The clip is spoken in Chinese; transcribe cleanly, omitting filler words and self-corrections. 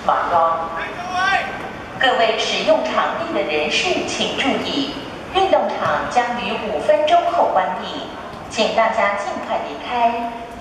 马上， 各位使用场地的人士请注意，运动场将于5分钟后关闭，请大家尽快离开。